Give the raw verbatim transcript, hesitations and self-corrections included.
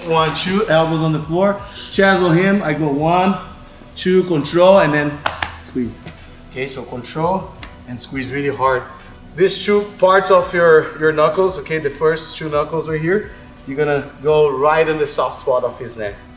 one, two, elbows on the floor. Chest on him, I go one, two, control, and then squeeze. Okay, so control and squeeze really hard. These two parts of your, your knuckles, okay, the first two knuckles right here, you're gonna go right in the soft spot of his neck.